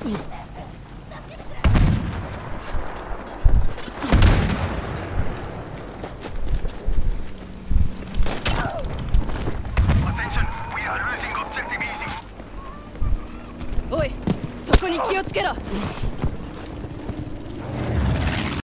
おい、そこに気をつけろ。